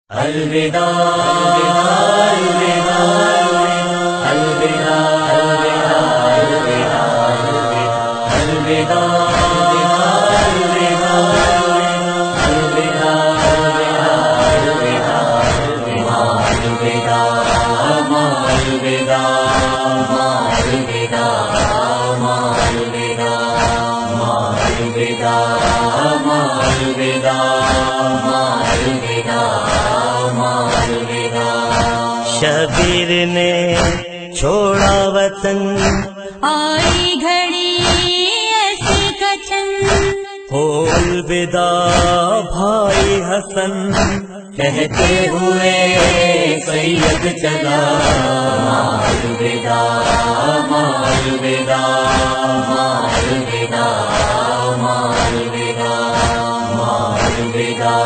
الوداع الوداع الوداع الوداع الوداع شبیر نے چھوڑا وطن، آئی گھڑی ایسی کچن، ہو الوداع بھائی حسن، کہتے ہوئے سید چلا الوداع الوداع الوداع الوداع الوداع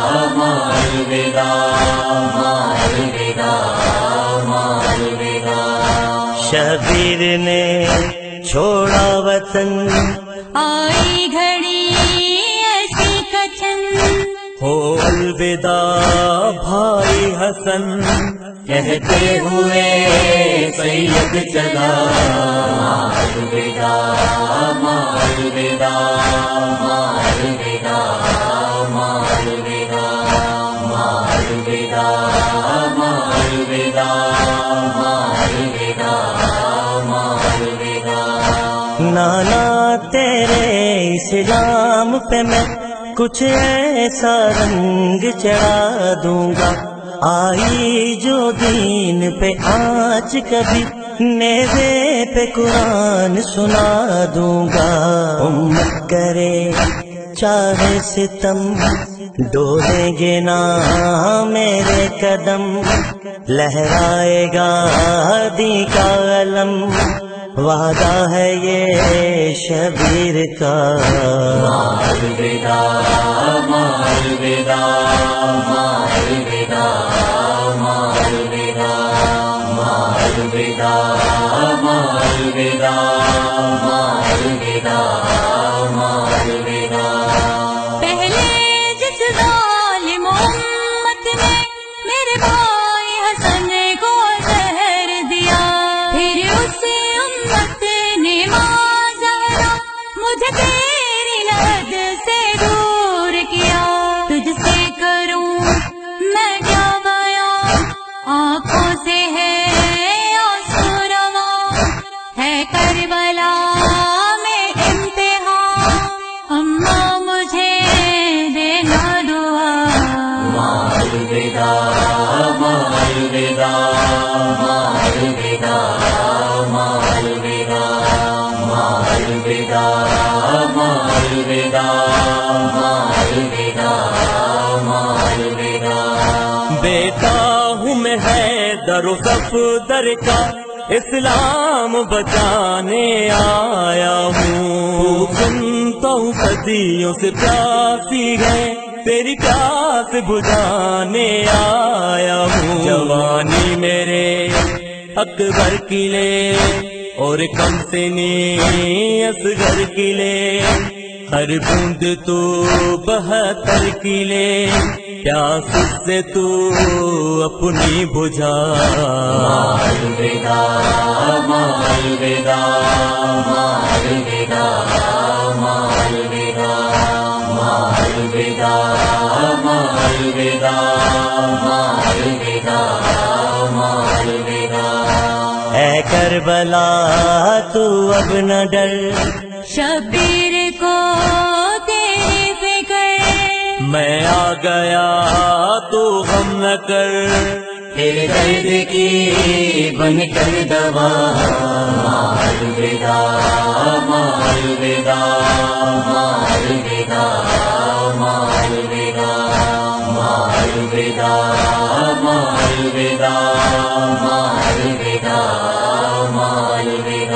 شبیر نے چھوڑا وطن، آئی گھڑی ایسی کچن، ہو الوداع بھائی حسن، کہتے ہوئے سید چلا الوداع الوداع الوداع الوداع نانا تیرے اسلام پہ میں کچھ ایسا رنگ چڑھا دوں گا، آئی جو دین پہ آج کبھی نیزے پہ قرآن سنا دوں گا، امت کرے چاہے ستم ڈولیں گے نا میرے قدم، لہرائے گا دی کا علم، وعدہ ہے یہ شبیر کا الوداع الوداع الوداع الوداع پہلے جس ظالم امت نے میرے بھائی حسن کو زہر دیا، پھر اسی امت نے ماں مجھے تیری لد سے دور کیا، تجھ سے کروں میں کیا بیان، آنکھوں سے ہے آنسو رواں، ہے کربلا میں امتحان، اماں مجھے دینا دعا، الوداع الوداع الوداع بیٹا ہوں میں حیدر و صفدر کا، اسلام بچانے آیا ہوں، سنتا ہوں صدیوں سے پیاسی ہے، تیری پیاس بجھانے آیا ہوں، جوانی میرے اکبر کی لے اور کم سنی اصغر کی لے، ہر بوند تو 72 کی لے، پیاس سے تو اپنی بجھا، الوداع الوداع الوداع الوداع اے کربلا تو اب نہ ڈر، شبیر کو تیری فکر، میں آ گیا تو غم نہ کر، تیرے درد کی بن کر دوا الوداع الوداع الوداع الوداع الوداع الوداع